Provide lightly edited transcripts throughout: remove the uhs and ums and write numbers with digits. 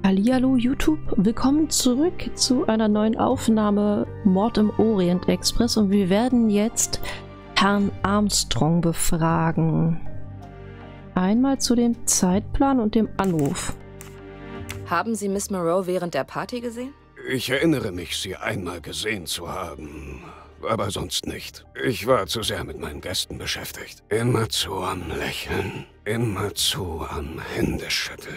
Hallihallo YouTube, willkommen zurück zu einer neuen Aufnahme Mord im Orient Express und wir werden jetzt Herrn Armstrong befragen. Einmal zu dem Zeitplan und dem Anruf. Haben Sie Miss Monroe während der Party gesehen? Ich erinnere mich, sie einmal gesehen zu haben, aber sonst nicht. Ich war zu sehr mit meinen Gästen beschäftigt. Immerzu am Lächeln, immerzu am Händeschütteln.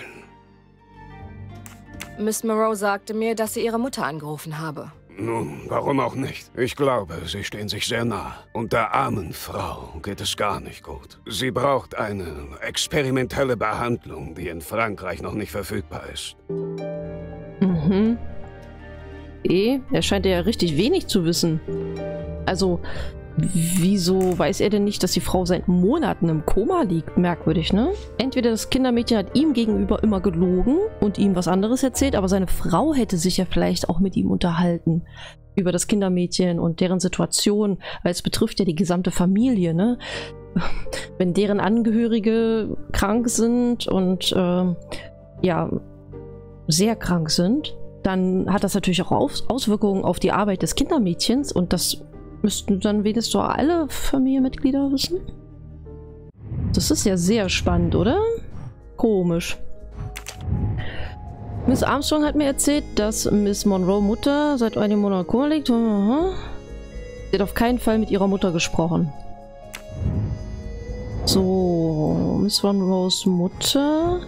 Miss Monroe sagte mir, dass sie ihre Mutter angerufen habe. Nun, warum auch nicht? Ich glaube, sie stehen sich sehr nah. Und der armen Frau geht es gar nicht gut. Sie braucht eine experimentelle Behandlung, die in Frankreich noch nicht verfügbar ist. Mhm. Er scheint ja richtig wenig zu wissen. Also, wieso weiß er denn nicht, dass die Frau seit Monaten im Koma liegt? Merkwürdig, ne? Entweder das Kindermädchen hat ihm gegenüber immer gelogen und ihm was anderes erzählt, aber seine Frau hätte sich ja vielleicht auch mit ihm unterhalten über das Kindermädchen und deren Situation, weil es betrifft ja die gesamte Familie, ne? Wenn deren Angehörige krank sind und ja, sehr krank sind, dann hat das natürlich auch Auswirkungen auf die Arbeit des Kindermädchens und das müssten dann wenigstens so alle Familienmitglieder wissen. Das ist ja sehr spannend, oder? Komisch. Miss Armstrong hat mir erzählt, dass Miss Monroe Mutter seit einigen Monaten im Koma liegt. Sie hat auf keinen Fall mit ihrer Mutter gesprochen. So, Miss Monroes Mutter.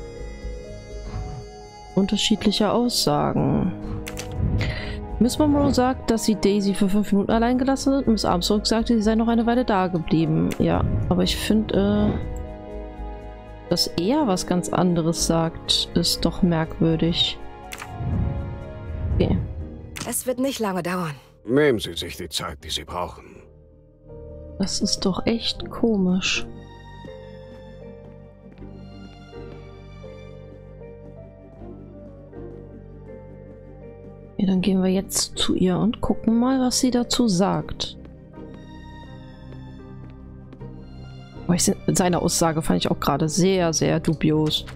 Unterschiedliche Aussagen. Miss Monroe sagt, dass sie Daisy für 5 Minuten allein gelassen hat. Miss Armstrong sagte, sie sei noch eine Weile da geblieben. Ja, aber ich finde, dass er was ganz anderes sagt, ist doch merkwürdig. Okay. Es wird nicht lange dauern. Nehmen Sie sich die Zeit, die Sie brauchen. Das ist doch echt komisch. Ja, dann gehen wir jetzt zu ihr und gucken mal, was sie dazu sagt. Aber seine Aussage fand ich auch gerade sehr, sehr dubios.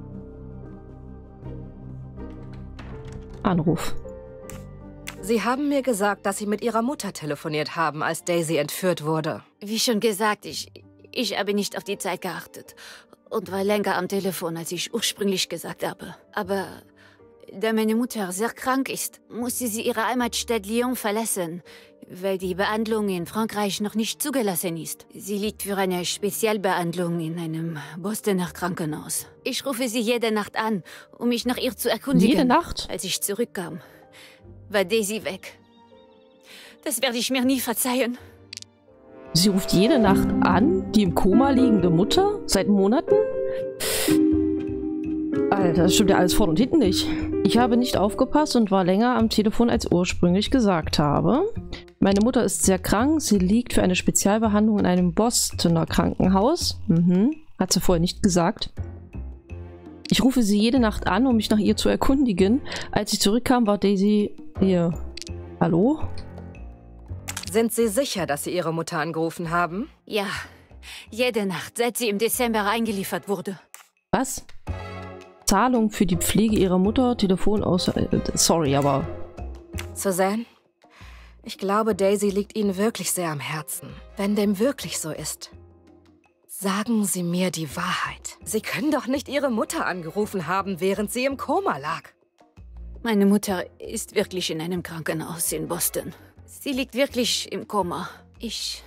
Anruf. Sie haben mir gesagt, dass Sie mit Ihrer Mutter telefoniert haben, als Daisy entführt wurde. Wie schon gesagt, ich habe nicht auf die Zeit geachtet und war länger am Telefon, als ich ursprünglich gesagt habe. Aber da meine Mutter sehr krank ist, musste sie ihre Heimatstadt Lyon verlassen, weil die Behandlung in Frankreich noch nicht zugelassen ist. Sie liegt für eine Spezialbehandlung in einem Bostoner Krankenhaus. Ich rufe sie jede Nacht an, um mich nach ihr zu erkundigen. Jede Nacht? Als ich zurückkam, war Daisy weg. Das werde ich mir nie verzeihen. Sie ruft jede Nacht an, die im Koma liegende Mutter? Seit Monaten? Alter, das stimmt ja alles vorne und hinten nicht. Ich habe nicht aufgepasst und war länger am Telefon, als ursprünglich gesagt habe. Meine Mutter ist sehr krank. Sie liegt für eine Spezialbehandlung in einem Bostoner Krankenhaus. Hat sie vorher nicht gesagt. Ich rufe sie jede Nacht an, um mich nach ihr zu erkundigen. Als ich zurückkam, war Daisy hier. Hallo? Sind Sie sicher, dass Sie Ihre Mutter angerufen haben? Ja, jede Nacht, seit sie im Dezember eingeliefert wurde. Was? Zahlung für die Pflege ihrer Mutter, Telefon aus... sorry, aber... Suzanne? Ich glaube, Daisy liegt Ihnen wirklich sehr am Herzen. Wenn dem wirklich so ist, sagen Sie mir die Wahrheit. Sie können doch nicht Ihre Mutter angerufen haben, während sie im Koma lag. Meine Mutter ist wirklich in einem Krankenhaus in Boston. Sie liegt wirklich im Koma. Ich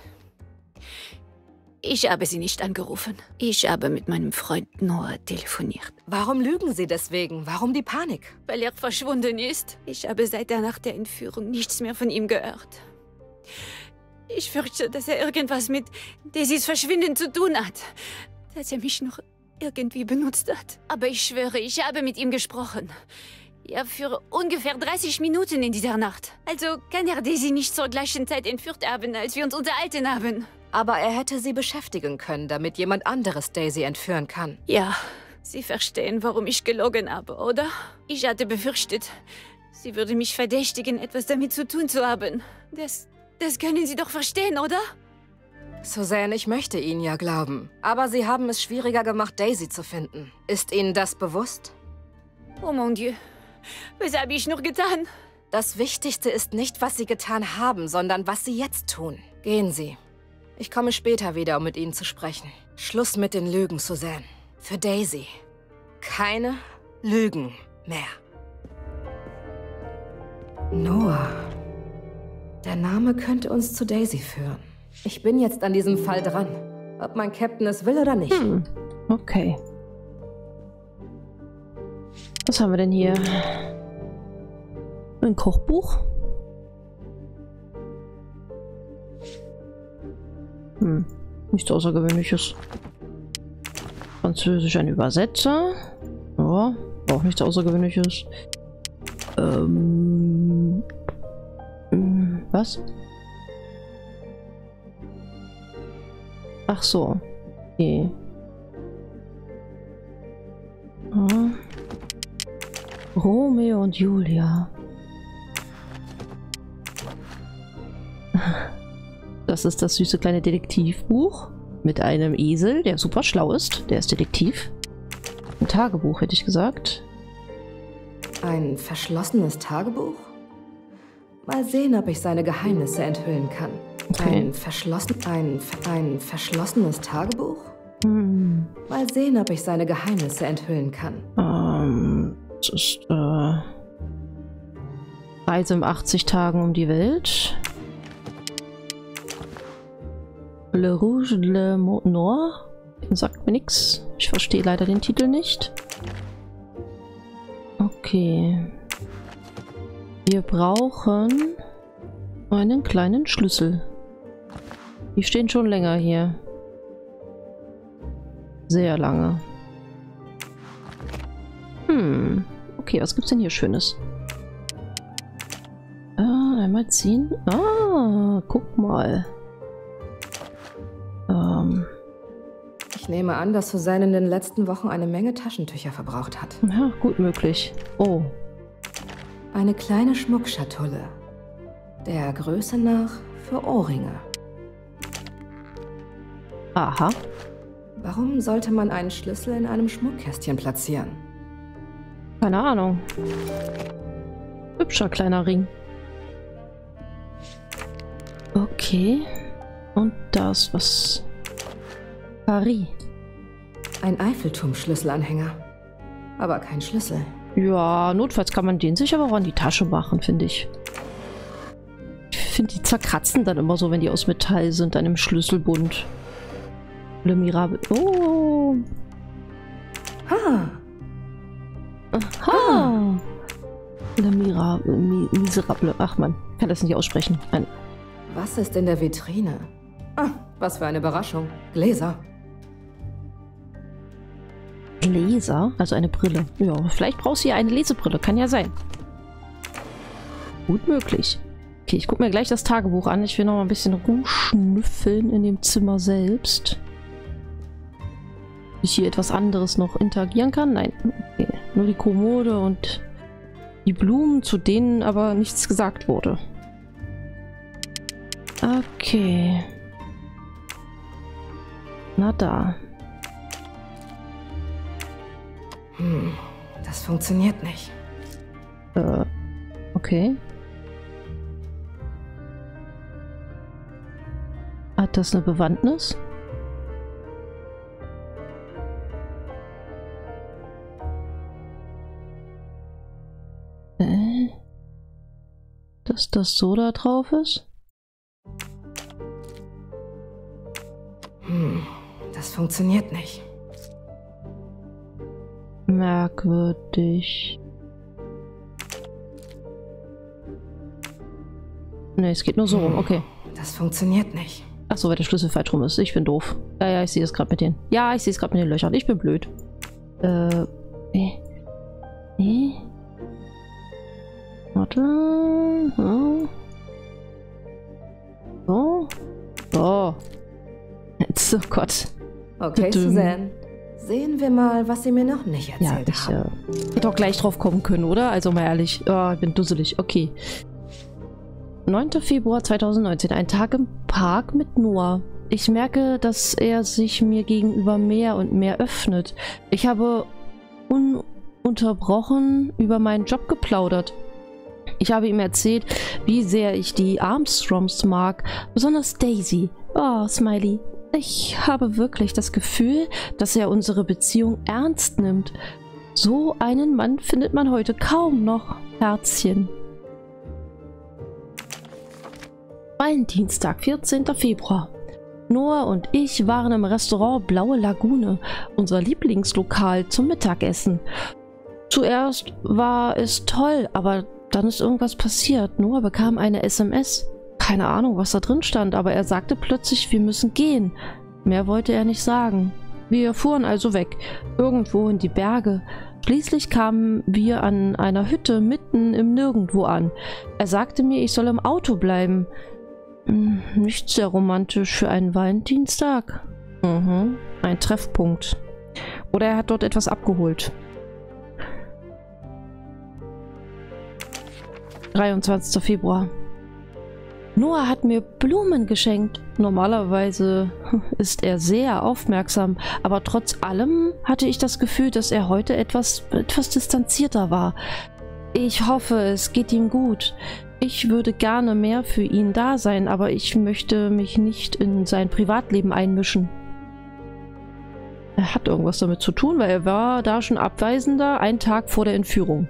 habe sie nicht angerufen. Ich habe mit meinem Freund Noah telefoniert. Warum lügen Sie deswegen? Warum die Panik? Weil er verschwunden ist. Ich habe seit der Nacht der Entführung nichts mehr von ihm gehört. Ich fürchte, dass er irgendwas mit Daisys Verschwinden zu tun hat. Dass er mich noch irgendwie benutzt hat. Aber ich schwöre, ich habe mit ihm gesprochen. Ja, für ungefähr 30 Minuten in dieser Nacht. Also kann er Daisy nicht zur gleichen Zeit entführt haben, als wir uns unterhalten haben. Aber er hätte sie beschäftigen können, damit jemand anderes Daisy entführen kann. Ja, Sie verstehen, warum ich gelogen habe, oder? Ich hatte befürchtet, sie würde mich verdächtigen, etwas damit zu tun zu haben. Das können Sie doch verstehen, oder? Suzanne, ich möchte Ihnen ja glauben. Aber Sie haben es schwieriger gemacht, Daisy zu finden. Ist Ihnen das bewusst? Oh mon Dieu. Was habe ich noch getan? Das Wichtigste ist nicht, was Sie getan haben, sondern was Sie jetzt tun. Gehen Sie. Ich komme später wieder, um mit Ihnen zu sprechen. Schluss mit den Lügen, Suzanne. Für Daisy. Keine Lügen mehr. Noah. Der Name könnte uns zu Daisy führen. Ich bin jetzt an diesem Fall dran. Ob mein Captain es will oder nicht. Okay. Was haben wir denn hier? Ein Kochbuch? Nichts Außergewöhnliches. Französisch ein Übersetzer. Ja, auch nichts Außergewöhnliches. Was? Ach so. Okay. Romeo und Julia. Das ist das süße kleine Detektivbuch mit einem Esel, der super schlau ist. Der ist Detektiv. Ein Tagebuch, hätte ich gesagt. Ein verschlossenes Tagebuch? Mal sehen, ob ich seine Geheimnisse enthüllen kann. Okay. Ein verschlossenes Tagebuch? Mal sehen, ob ich seine Geheimnisse enthüllen kann. Das ist Reise in 80 Tagen um die Welt. Le Rouge Le Noir. Sagt mir nichts. Ich verstehe leider den Titel nicht. Okay. Wir brauchen einen kleinen Schlüssel. Die stehen schon länger hier. Sehr lange. Okay, was gibt's denn hier Schönes? Einmal ziehen. Guck mal. Ich nehme an, dass Suzanne in den letzten Wochen eine Menge Taschentücher verbraucht hat. Ja, gut möglich. Oh. Eine kleine Schmuckschatulle. Der Größe nach für Ohrringe. Aha. Warum sollte man einen Schlüssel in einem Schmuckkästchen platzieren? Keine Ahnung. Hübscher kleiner Ring. Okay. Und das was? Paris. Ein Eiffelturm-Schlüsselanhänger. Aber kein Schlüssel. Ja, notfalls kann man den sich aber auch an die Tasche machen, finde ich. Ich finde, die zerkratzen dann immer so, wenn die aus Metall sind, an dem Schlüsselbund. Le Mirable. Oh. Ha! Aha. Le Mirable. Miserable. Ach man, kann das nicht aussprechen. Nein. Was ist in der Vitrine? Was für eine Überraschung. Gläser. Gläser? Also eine Brille. Ja, vielleicht brauchst du ja eine Lesebrille. Kann ja sein. Gut möglich. Okay, ich gucke mir gleich das Tagebuch an. Ich will noch mal ein bisschen rumschnüffeln in dem Zimmer selbst. Ich hier etwas anderes noch interagieren kann? Nein. Okay. Nur die Kommode und die Blumen, zu denen aber nichts gesagt wurde. Okay. Na da. Das funktioniert nicht. Okay. Hat das eine Bewandtnis? Dass das so da drauf ist? Das funktioniert nicht. Merkwürdig. Ne, es geht nur so rum, okay. Das funktioniert nicht. Achso, weil der Schlüssel falsch rum ist. Ich bin doof. Ja, ich sehe es gerade mit den. Ja, ich sehe es gerade mit den Löchern. Ich bin blöd. Warte. Oh. So. Oh. Jetzt, oh Gott. Okay, Suzanne. Sehen wir mal, was Sie mir noch nicht erzählt haben. Hätte auch gleich drauf kommen können, oder? Also mal ehrlich. Oh, ich bin dusselig. Okay. 9. Februar 2019. Ein Tag im Park mit Noah. Ich merke, dass er sich mir gegenüber mehr und mehr öffnet. Ich habe ununterbrochen über meinen Job geplaudert. Ich habe ihm erzählt, wie sehr ich die Armstrongs mag, besonders Daisy. Oh, Smiley. Ich habe wirklich das Gefühl, dass er unsere Beziehung ernst nimmt. So einen Mann findet man heute kaum noch. Herzchen. Valentinstag, 14. Februar. Noah und ich waren im Restaurant Blaue Lagune, unser Lieblingslokal, zum Mittagessen. Zuerst war es toll, aber dann ist irgendwas passiert. Noah bekam eine SMS. Keine Ahnung, was da drin stand, aber er sagte plötzlich, wir müssen gehen. Mehr wollte er nicht sagen. Wir fuhren also weg, irgendwo in die Berge. Schließlich kamen wir an einer Hütte mitten im Nirgendwo an. Er sagte mir, ich soll im Auto bleiben. Nicht sehr romantisch für einen Valentinstag. Ein Treffpunkt. Oder er hat dort etwas abgeholt. 23. Februar. Noah hat mir Blumen geschenkt. Normalerweise ist er sehr aufmerksam, aber trotz allem hatte ich das Gefühl, dass er heute etwas distanzierter war. Ich hoffe, es geht ihm gut. Ich würde gerne mehr für ihn da sein, aber ich möchte mich nicht in sein Privatleben einmischen. Er hat irgendwas damit zu tun, weil er war da schon abweisender, einen Tag vor der Entführung.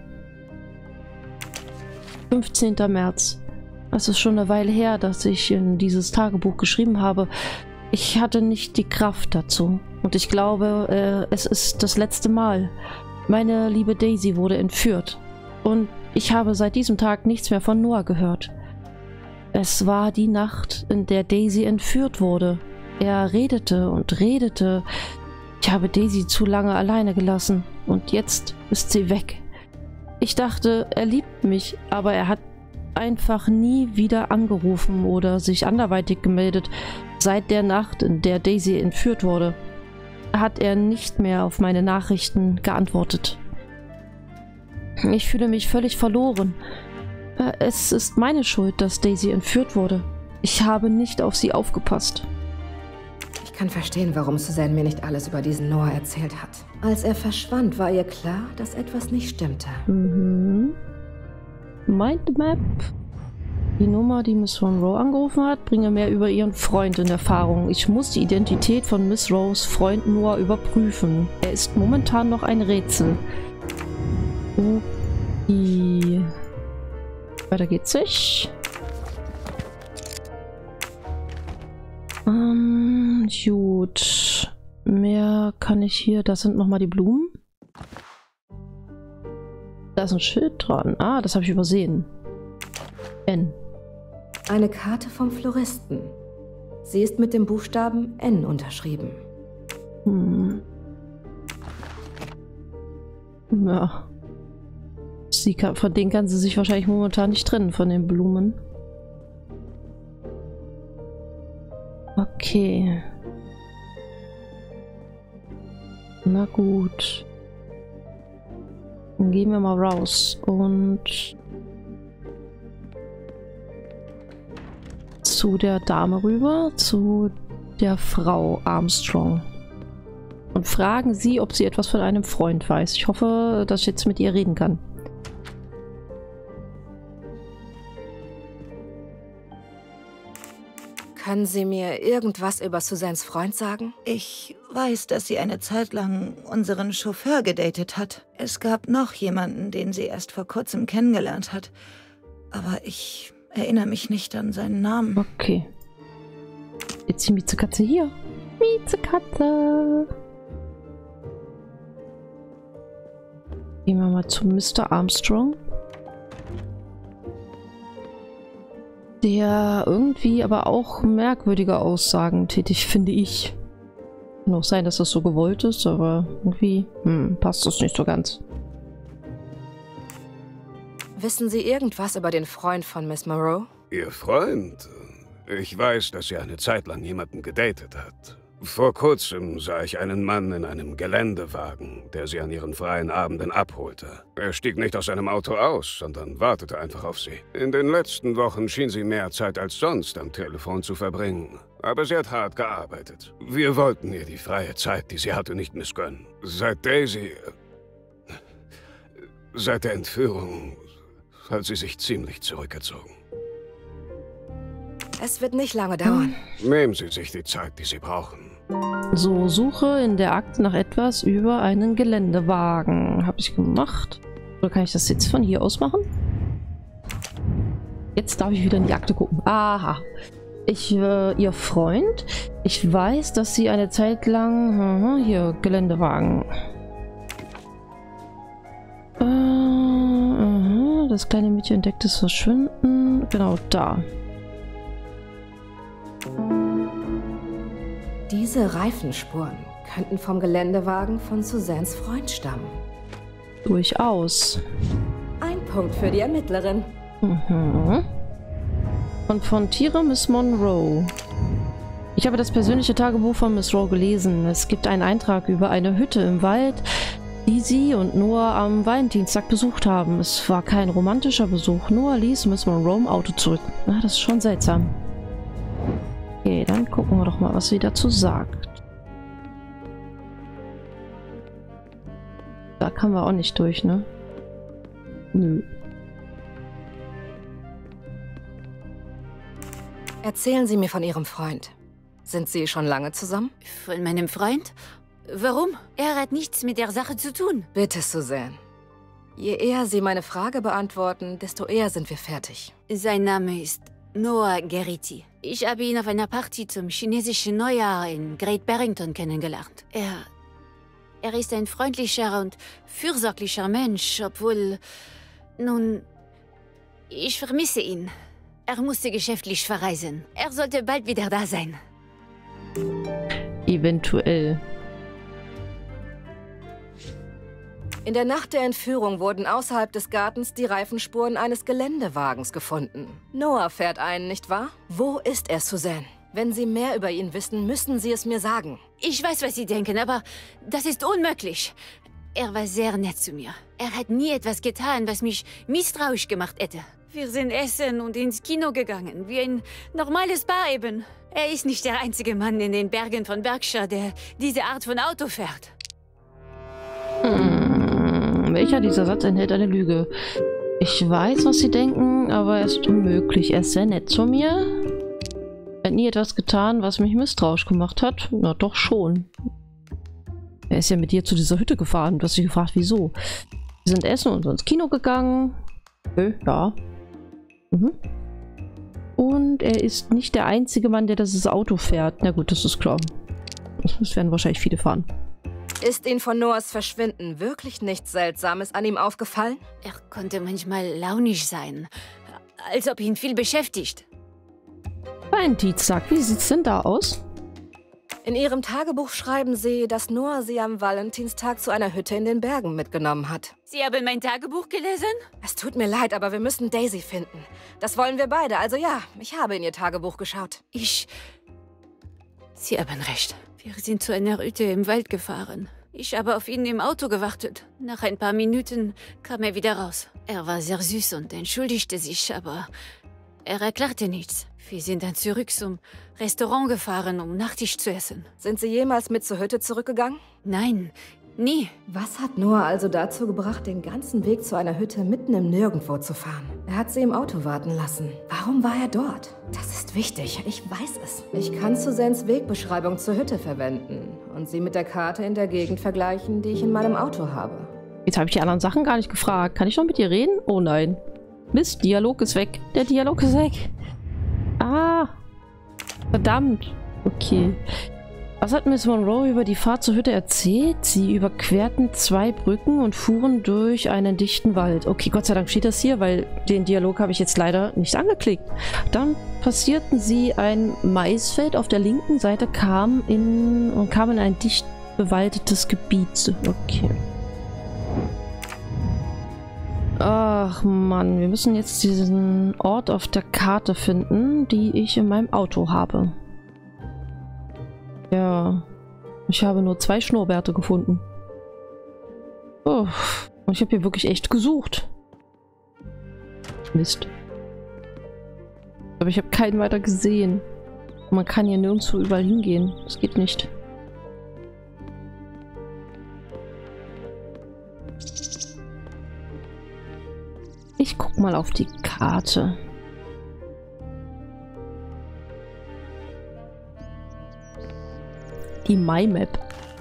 15. März. Es ist schon eine Weile her, dass ich in dieses Tagebuch geschrieben habe. Ich hatte nicht die Kraft dazu. Und ich glaube, es ist das letzte Mal. Meine liebe Daisy wurde entführt. Und ich habe seit diesem Tag nichts mehr von Noah gehört. Es war die Nacht, in der Daisy entführt wurde. Er redete und redete. Ich habe Daisy zu lange alleine gelassen. Und jetzt ist sie weg. Ich dachte, er liebt mich, aber er hat einfach nie wieder angerufen oder sich anderweitig gemeldet. Seit der Nacht, in der Daisy entführt wurde, hat er nicht mehr auf meine Nachrichten geantwortet. Ich fühle mich völlig verloren. Es ist meine Schuld, dass Daisy entführt wurde. Ich habe nicht auf sie aufgepasst. Ich kann verstehen, warum Suzanne mir nicht alles über diesen Noah erzählt hat. Als er verschwand, war ihr klar, dass etwas nicht stimmte. Mindmap. Die Nummer, die Miss Monroe angerufen hat, bringe mehr über ihren Freund in Erfahrung. Ich muss die Identität von Miss Rose Freund Noah überprüfen. Er ist momentan noch ein Rätsel. Okay. Weiter geht's nicht. Gut. Mehr kann ich hier. Das sind nochmal die Blumen. Da ist ein Schild dran. Ah, das habe ich übersehen. N. Eine Karte vom Floristen. Sie ist mit dem Buchstaben N unterschrieben. Ja. Von denen kann sie sich wahrscheinlich momentan nicht trennen, von den Blumen. Okay. Na gut. Dann gehen wir mal raus und zu der Dame rüber, zu der Frau Armstrong. Und fragen sie, ob sie etwas von einem Freund weiß. Ich hoffe, dass ich jetzt mit ihr reden kann. Können Sie mir irgendwas über Suzannes Freund sagen? Ich weiß, dass sie eine Zeit lang unseren Chauffeur gedatet hat. Es gab noch jemanden, den sie erst vor kurzem kennengelernt hat. Aber ich erinnere mich nicht an seinen Namen. Okay. Jetzt die Miezekatze hier. Miezekatze. Gehen wir mal zu Mr. Armstrong. Der irgendwie aber auch merkwürdige Aussagen tätig, finde ich. Kann auch sein, dass das so gewollt ist, aber irgendwie passt das nicht so ganz. Wissen Sie irgendwas über den Freund von Miss Monroe? Ihr Freund? Ich weiß, dass sie eine Zeit lang jemanden gedatet hat. Vor kurzem sah ich einen Mann in einem Geländewagen, der sie an ihren freien Abenden abholte. Er stieg nicht aus seinem Auto aus, sondern wartete einfach auf sie. In den letzten Wochen schien sie mehr Zeit als sonst am Telefon zu verbringen. Aber sie hat hart gearbeitet. Wir wollten ihr die freie Zeit, die sie hatte, nicht missgönnen. Seit Daisy... Seit der Entführung hat sie sich ziemlich zurückgezogen. Es wird nicht lange dauern. Nehmen Sie sich die Zeit, die Sie brauchen. So, suche in der Akte nach etwas über einen Geländewagen. Habe ich gemacht. Oder kann ich das jetzt von hier aus machen? Jetzt darf ich wieder in die Akte gucken. Aha. Ihr Freund. Ich weiß, dass sie eine Zeit lang... hier, Geländewagen. Das kleine Mädchen entdecktes Verschwinden. Genau, da. Diese Reifenspuren könnten vom Geländewagen von Suzannes Freund stammen. Durchaus. Ein Punkt für die Ermittlerin. Konfrontiere Miss Monroe. Ich habe das persönliche Tagebuch von Miss Rowe gelesen. Es gibt einen Eintrag über eine Hütte im Wald, die sie und Noah am Valentinstag besucht haben. Es war kein romantischer Besuch. Noah ließ Miss Monroe im Auto zurück. Ah, das ist schon seltsam. Okay, dann gucken wir doch mal, was sie dazu sagt. Da kamen wir auch nicht durch, ne? Nö. Erzählen Sie mir von Ihrem Freund. Sind Sie schon lange zusammen? Von meinem Freund? Warum? Er hat nichts mit der Sache zu tun. Bitte, Suzanne. Je eher Sie meine Frage beantworten, desto eher sind wir fertig. Sein Name ist Noah Gerrity. Ich habe ihn auf einer Party zum chinesischen Neujahr in Great Barrington kennengelernt. Er ist ein freundlicher und fürsorglicher Mensch, obwohl... Nun, ich vermisse ihn. Er musste geschäftlich verreisen. Er sollte bald wieder da sein. Eventuell. In der Nacht der Entführung wurden außerhalb des Gartens die Reifenspuren eines Geländewagens gefunden. Noah fährt einen, nicht wahr? Wo ist er, Suzanne? Wenn Sie mehr über ihn wissen, müssen Sie es mir sagen. Ich weiß, was Sie denken, aber das ist unmöglich. Er war sehr nett zu mir. Er hat nie etwas getan, was mich misstrauisch gemacht hätte. Wir sind essen und ins Kino gegangen, wie ein normales Paar eben. Er ist nicht der einzige Mann in den Bergen von Berkshire, der diese Art von Auto fährt. Welcher dieser Satz enthält eine Lüge? Ich weiß, was Sie denken, aber er ist unmöglich. Er ist sehr nett zu mir. Er hat nie etwas getan, was mich misstrauisch gemacht hat. Na doch schon. Er ist ja mit dir zu dieser Hütte gefahren. Du hast dich gefragt, wieso? Wir sind essen und ins Kino gegangen. Ja. Und er ist nicht der einzige Mann, der dieses Auto fährt. Na gut, das ist klar. Das werden wahrscheinlich viele fahren. Ist Ihnen von Noahs Verschwinden wirklich nichts Seltsames an ihm aufgefallen? Er konnte manchmal launisch sein, als ob ihn viel beschäftigt. Valentinstag, wie sieht's denn da aus? In Ihrem Tagebuch schreiben Sie, dass Noah Sie am Valentinstag zu einer Hütte in den Bergen mitgenommen hat. Sie haben mein Tagebuch gelesen? Es tut mir leid, aber wir müssen Daisy finden. Das wollen wir beide, also ja, ich habe in Ihr Tagebuch geschaut. Sie haben recht. Wir sind zu einer Hütte im Wald gefahren. Ich habe auf ihn im Auto gewartet. Nach ein paar Minuten kam er wieder raus. Er war sehr süß und entschuldigte sich, aber er erklärte nichts. Wir sind dann zurück zum Restaurant gefahren, um Nachtisch zu essen. Sind Sie jemals mit zur Hütte zurückgegangen? Nein, nie. Was hat Noah also dazu gebracht, den ganzen Weg zu einer Hütte mitten im Nirgendwo zu fahren? Er hat sie im Auto warten lassen. Warum war er dort? Das ist wichtig, ich weiß es. Ich kann Suzannes Wegbeschreibung zur Hütte verwenden und sie mit der Karte in der Gegend vergleichen, die ich in meinem Auto habe. Jetzt habe ich die anderen Sachen gar nicht gefragt. Kann ich noch mit dir reden? Oh nein. Mist, Dialog ist weg. Der Dialog ist weg. Ah. Verdammt. Okay. Was hat Miss Monroe über die Fahrt zur Hütte erzählt? Sie überquerten 2 Brücken und fuhren durch einen dichten Wald. Okay, Gott sei Dank steht das hier, weil den Dialog habe ich jetzt leider nicht angeklickt. Dann passierten sie ein Maisfeld. Auf der linken Seite kamen in ein dicht bewaldetes Gebiet. Okay. Ach Mann, wir müssen jetzt diesen Ort auf der Karte finden, die ich in meinem Auto habe. Ja, ich habe nur 2 Schnurrbärte gefunden. Oh, und ich habe hier wirklich echt gesucht. Mist. Aber ich habe keinen weiter gesehen. Und man kann hier nirgendwo überall hingehen. Das geht nicht. Ich guck mal auf die Karte. Die MyMap.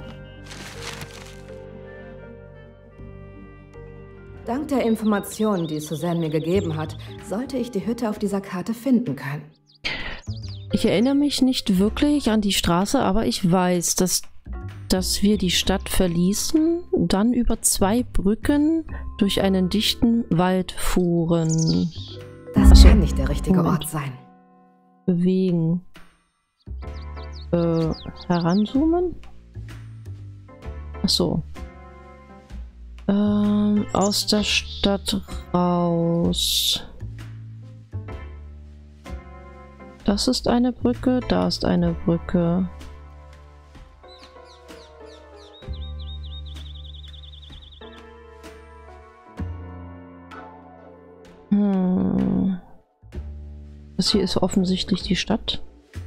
Dank der Informationen, die Suzanne mir gegeben hat, sollte ich die Hütte auf dieser Karte finden können. Ich erinnere mich nicht wirklich an die Straße, aber ich weiß, dass wir die Stadt verließen, dann über 2 Brücken durch einen dichten Wald fuhren. Das kann nicht der richtige Ort sein. Bewegen. Heranzoomen? Achso. Aus der Stadt raus. Das ist eine Brücke, da ist eine Brücke. Das hier ist offensichtlich die Stadt.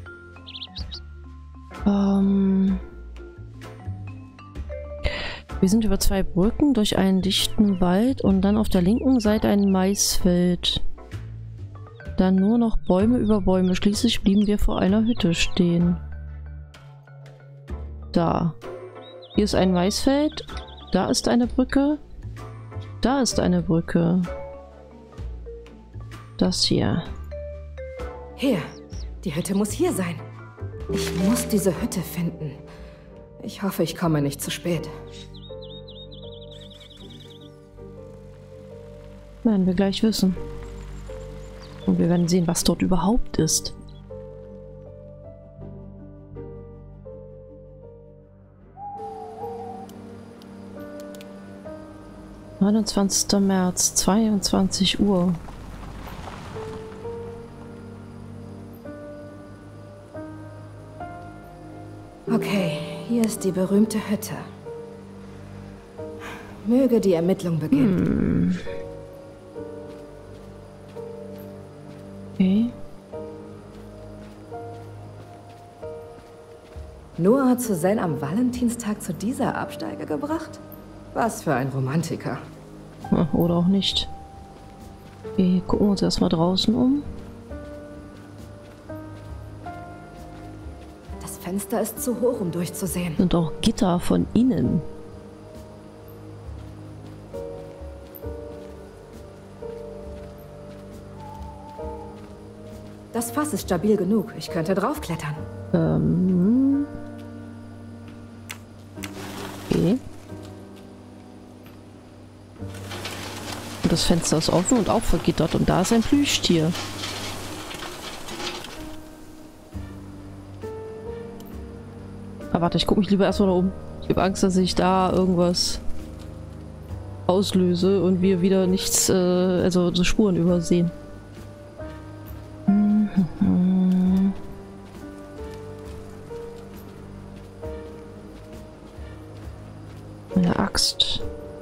Wir sind über 2 Brücken durch einen dichten Wald und dann auf der linken Seite ein Maisfeld. Dann nur noch Bäume über Bäume. Schließlich blieben wir vor einer Hütte stehen. Da. Hier ist ein Maisfeld. Da ist eine Brücke. Da ist eine Brücke. Das hier. Hier. Die Hütte muss hier sein. Ich muss diese Hütte finden. Ich hoffe, ich komme nicht zu spät. Werden wir gleich wissen. Und wir werden sehen, was dort überhaupt ist. »29. März, 22 Uhr. Okay, hier ist die berühmte Hütte. Möge die Ermittlung beginnen. Okay. Noah hat Suzanne am Valentinstag zu dieser Absteige gebracht? Was für ein Romantiker. Oder auch nicht. Okay, gucken wir uns erstmal draußen um. Das Fenster ist zu hoch, um durchzusehen. Sind auch Gitter von innen. Das Fass ist stabil genug. Ich könnte draufklettern. Okay. Und das Fenster ist offen und auch vergittert. Und da ist ein Plüschtier. Aber warte, ich gucke mich lieber erstmal da um. Ich habe Angst, dass ich da irgendwas auslöse und wir wieder nichts, also so Spuren übersehen. Meine Axt.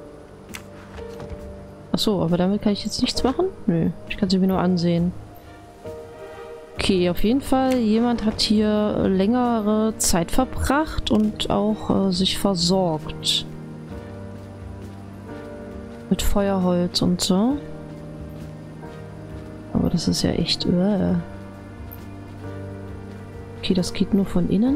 Achso, aber damit kann ich jetzt nichts machen? Nö, ich kann sie mir nur ansehen. Okay, auf jeden Fall, jemand hat hier längere Zeit verbracht und auch sich versorgt. Mit Feuerholz und so. Aber das ist ja echt... Okay, das geht nur von innen.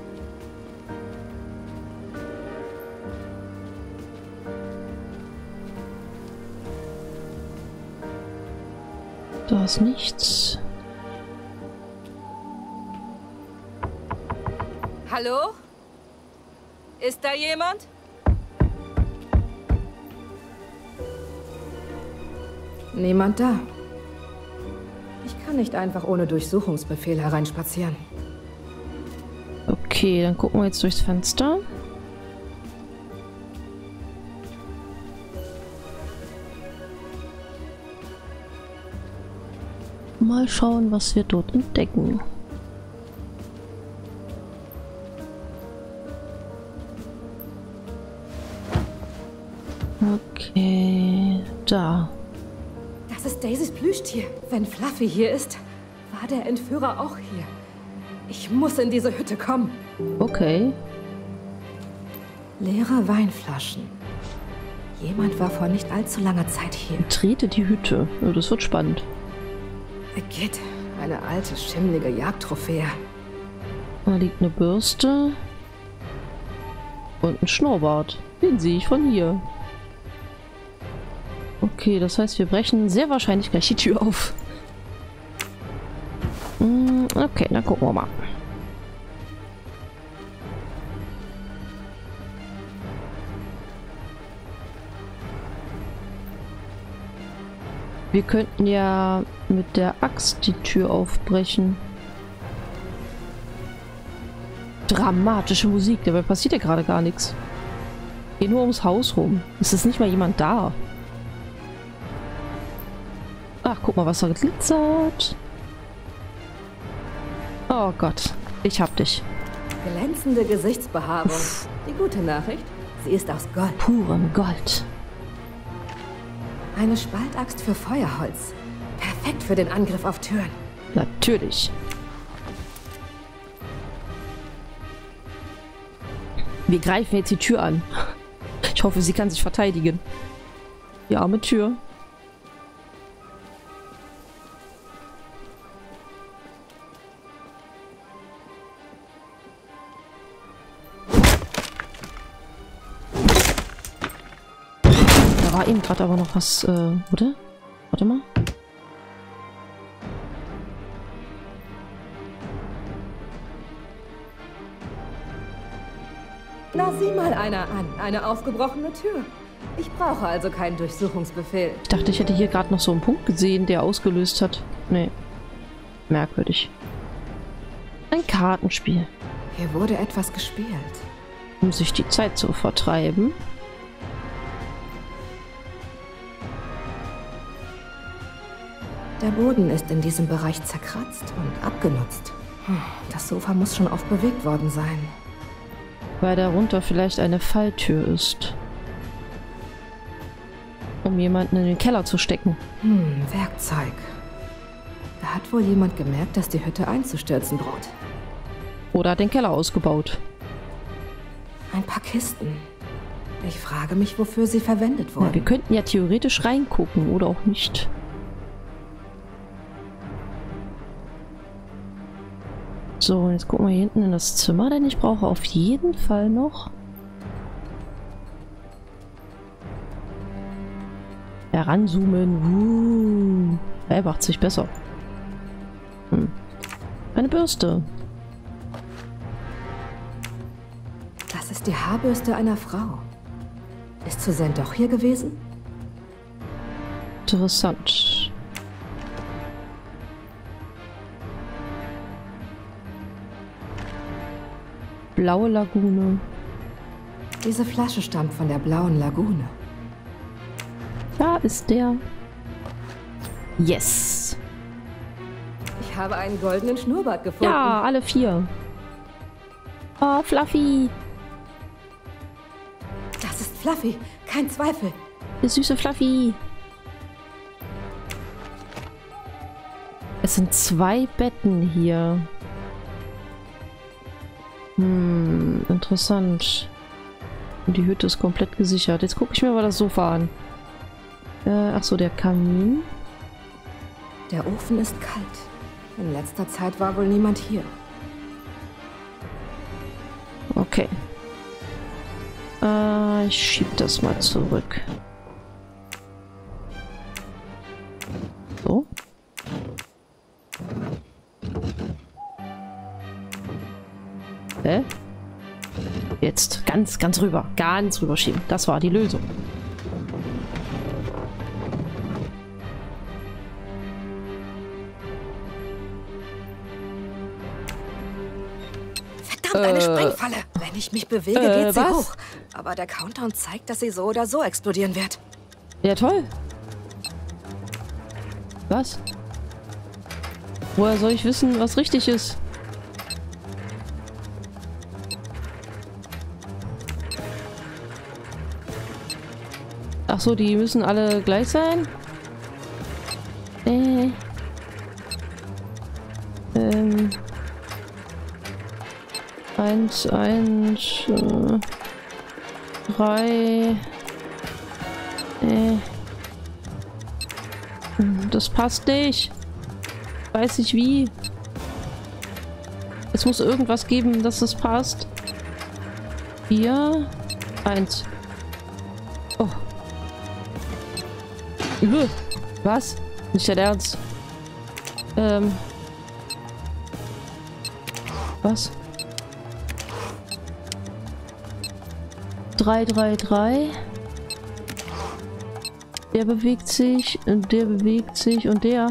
Da ist nichts. Hallo? Ist da jemand? Niemand da. Ich kann nicht einfach ohne Durchsuchungsbefehl hereinspazieren. Okay, dann gucken wir jetzt durchs Fenster. Mal schauen, was wir dort entdecken. Okay, da. Das ist Daisys Plüschtier. Wenn Fluffy hier ist, war der Entführer auch hier. Ich muss in diese Hütte kommen. Okay. Leere Weinflaschen. Jemand war vor nicht allzu langer Zeit hier. Betrete die Hütte. Oh, das wird spannend. Igitt, eine alte, schimmlige Jagdtrophäe. Da liegt eine Bürste. Und ein Schnurrbart. Den sehe ich von hier. Okay, das heißt, wir brechen sehr wahrscheinlich gleich die Tür auf. Okay, dann gucken wir mal. Wir könnten ja mit der Axt die Tür aufbrechen. Dramatische Musik, dabei passiert ja gerade gar nichts. Geht nur ums Haus rum. Es ist nicht mal jemand da. Ach, guck mal, was da glitzert. Oh Gott, ich hab dich. Glänzende Gesichtsbehaarung. Die gute Nachricht, sie ist aus Gold. Purem Gold. Eine Spaltaxt für Feuerholz. Perfekt für den Angriff auf Türen. Natürlich. Wir greifen jetzt die Tür an. Ich hoffe, sie kann sich verteidigen. Die arme Tür. Da war eben gerade aber noch was, oder? Warte mal. Na, sieh mal einer an. Eine aufgebrochene Tür. Ich brauche also keinen Durchsuchungsbefehl. Ich dachte, ich hätte hier gerade noch so einen Punkt gesehen, der ausgelöst hat. Nee. Merkwürdig. Ein Kartenspiel. Hier wurde etwas gespielt. Um sich die Zeit zu vertreiben. Der Boden ist in diesem Bereich zerkratzt und abgenutzt. Das Sofa muss schon oft bewegt worden sein. Weil darunter vielleicht eine Falltür ist. Um jemanden in den Keller zu stecken. Werkzeug. Da hat wohl jemand gemerkt, dass die Hütte einzustürzen droht. Oder hat den Keller ausgebaut. Ein paar Kisten. Ich frage mich, wofür sie verwendet Ja, wurden. wir könnten ja theoretisch reingucken, oder auch nicht. So, jetzt gucken wir hier hinten in das Zimmer, denn ich brauche auf jeden Fall noch heranzoomen. Er macht sich besser. Eine Bürste. Das ist die Haarbürste einer Frau. Ist Suzanne doch hier gewesen? Interessant. Blaue Lagune. Diese Flasche stammt von der Blauen Lagune. Da ist der. Yes. Ich habe einen goldenen Schnurrbart gefunden. Ja, alle 4. Oh, Fluffy. Das ist Fluffy, kein Zweifel. Der süße Fluffy. Es sind 2 Betten hier. Interessant. Und die Hütte ist komplett gesichert. Jetzt gucke ich mir mal das Sofa an. Ach so, der Kamin. Der Ofen ist kalt. In letzter Zeit war wohl niemand hier. Okay. Ich schieb das mal zurück. So. Jetzt ganz rüber. Ganz rüber schieben. Das war die Lösung. Verdammt, eine Sprengfalle. Wenn ich mich bewege, geht sie was? hoch. Aber der Countdown zeigt, dass sie so oder so explodieren wird. Ja, toll. Was? Woher soll ich wissen, was richtig ist? Ach so, die müssen alle gleich sein? 1, 1, 3, Das passt nicht. Weiß nicht wie. Es muss irgendwas geben, dass das passt. 4, 1. Oh. Was? Nicht dein Ernst. Was? 3, 3, 3. Der bewegt sich und der bewegt sich und der.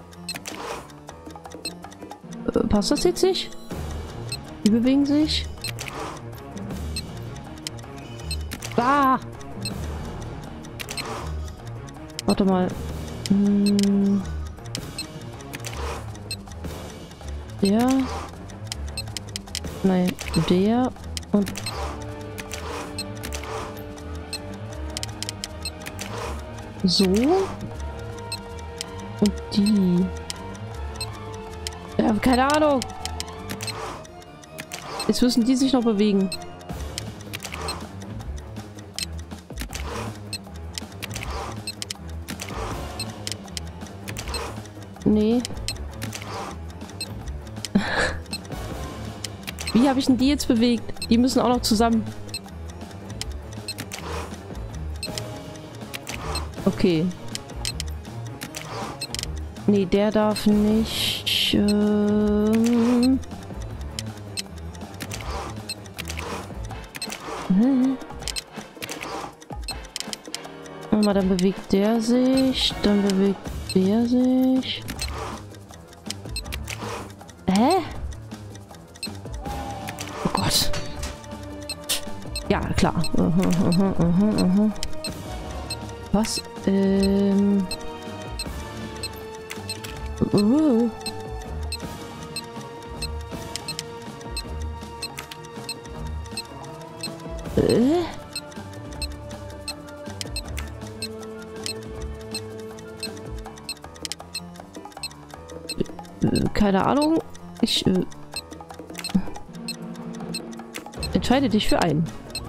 Passt das jetzt nicht? Die bewegen sich. Ah! Warte mal. Der. Nein, der und so. Und die. Ich habe keine Ahnung. Jetzt müssen die sich noch bewegen. Nee. Wie habe ich denn die jetzt bewegt? Die müssen auch noch zusammen. Okay. Nee, der darf nicht. Mal, dann bewegt der sich. Dann bewegt der sich. Hä? Oh Gott. Ja, klar. Was? Keine Ahnung. Ich entscheide dich für einen.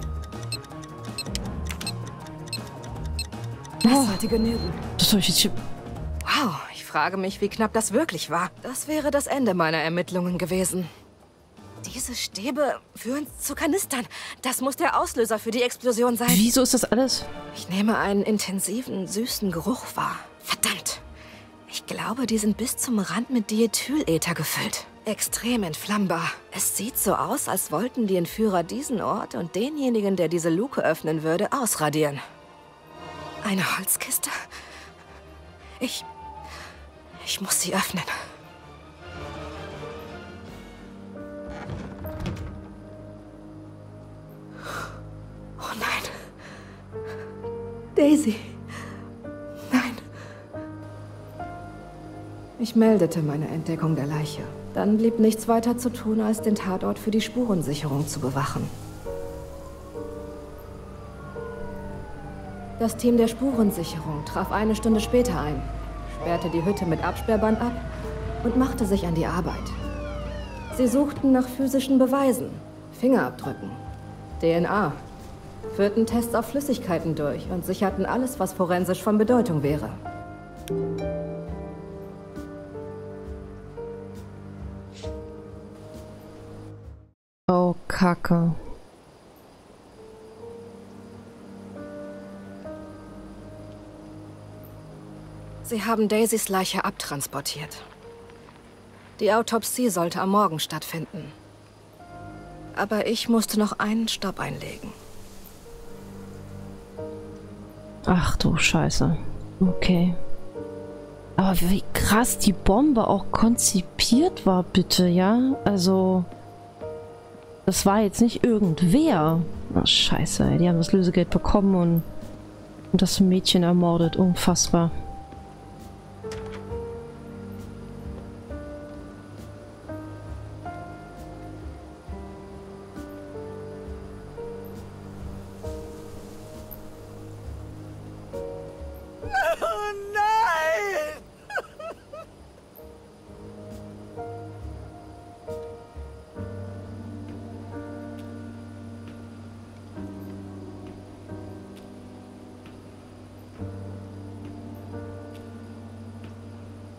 Das sollte genügen. Das soll ich jetzt hier... Wow, ich frage mich, wie knapp das wirklich war. Das wäre das Ende meiner Ermittlungen gewesen. Diese Stäbe führen zu Kanistern. Das muss der Auslöser für die Explosion sein. Wieso ist das alles? Ich nehme einen intensiven, süßen Geruch wahr. Verdammt. Ich glaube, die sind bis zum Rand mit Diethylether gefüllt. Extrem entflammbar. Es sieht so aus, als wollten die Entführer diesen Ort und denjenigen, der diese Luke öffnen würde, ausradieren. Eine Holzkiste? Ich muss sie öffnen. Oh nein. Daisy. Nein. Ich meldete meine Entdeckung der Leiche. Dann blieb nichts weiter zu tun, als den Tatort für die Spurensicherung zu bewachen. Das Team der Spurensicherung traf eine Stunde später ein, sperrte die Hütte mit Absperrband ab und machte sich an die Arbeit. Sie suchten nach physischen Beweisen, Fingerabdrücken, DNA, führten Tests auf Flüssigkeiten durch und sicherten alles, was forensisch von Bedeutung wäre. Oh, Kacke. Sie haben Daisys Leiche abtransportiert. Die Autopsie sollte am Morgen stattfinden. Aber ich musste noch einen Stopp einlegen. Ach du Scheiße. Okay. Aber wie krass die Bombe auch konzipiert war, bitte, ja? Also, das war jetzt nicht irgendwer. Ach, Scheiße, ey. Die haben das Lösegeld bekommen und das Mädchen ermordet. Unfassbar.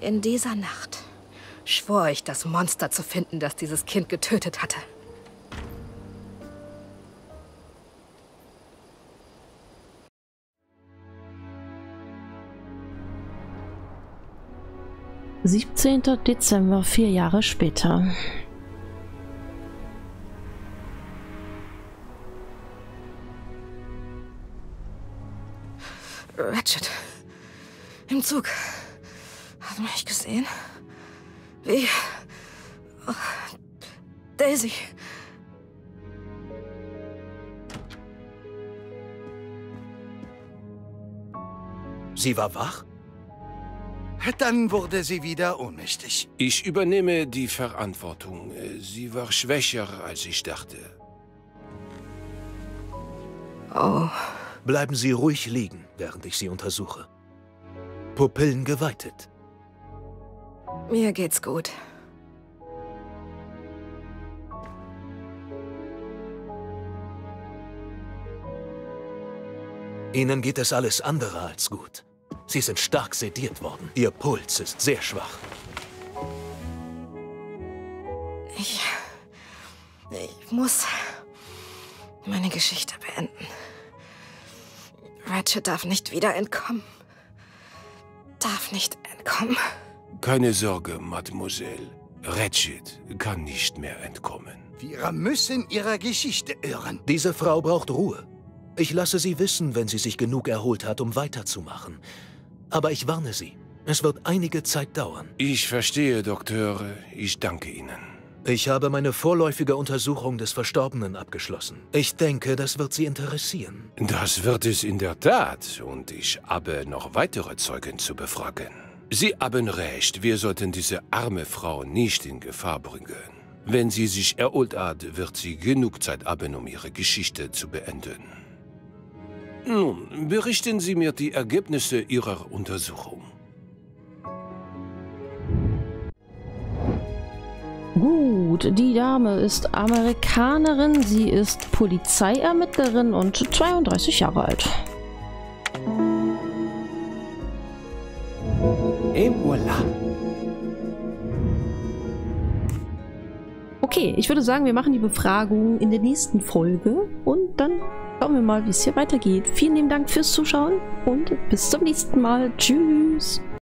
In dieser Nacht schwor ich, das Monster zu finden, das dieses Kind getötet hatte. Dezember, 4 Jahre später. Ratchet. Im Zug. Hat mich gesehen. Wie? Oh, Daisy. Sie war wach? Dann wurde sie wieder ohnmächtig. Ich übernehme die Verantwortung. Sie war schwächer, als ich dachte. Oh. Bleiben Sie ruhig liegen, während ich Sie untersuche. Pupillen geweitet. Mir geht's gut. Ihnen geht es alles andere als gut. Sie sind stark sediert worden. Ihr Puls ist sehr schwach. Ich muss meine Geschichte beenden. Ratchet darf nicht wieder entkommen. Darf nicht entkommen. Keine Sorge, Mademoiselle. Ratchet kann nicht mehr entkommen. Wir müssen ihrer Geschichte irren. Diese Frau braucht Ruhe. Ich lasse sie wissen, wenn sie sich genug erholt hat, um weiterzumachen. Aber ich warne Sie, es wird einige Zeit dauern. Ich verstehe, Doktor. Ich danke Ihnen. Ich habe meine vorläufige Untersuchung des Verstorbenen abgeschlossen. Ich denke, das wird Sie interessieren. Das wird es in der Tat. Und ich habe noch weitere Zeugen zu befragen. Sie haben recht, wir sollten diese arme Frau nicht in Gefahr bringen. Wenn sie sich erholt hat, wird sie genug Zeit haben, um ihre Geschichte zu beenden. Nun, berichten Sie mir die Ergebnisse Ihrer Untersuchung. Gut, die Dame ist Amerikanerin, sie ist Polizeiermittlerin und 32 Jahre alt. Et voilà. Okay, ich würde sagen, wir machen die Befragung in der nächsten Folge und dann schauen wir mal, wie es hier weitergeht. Vielen lieben Dank fürs Zuschauen und bis zum nächsten Mal. Tschüss!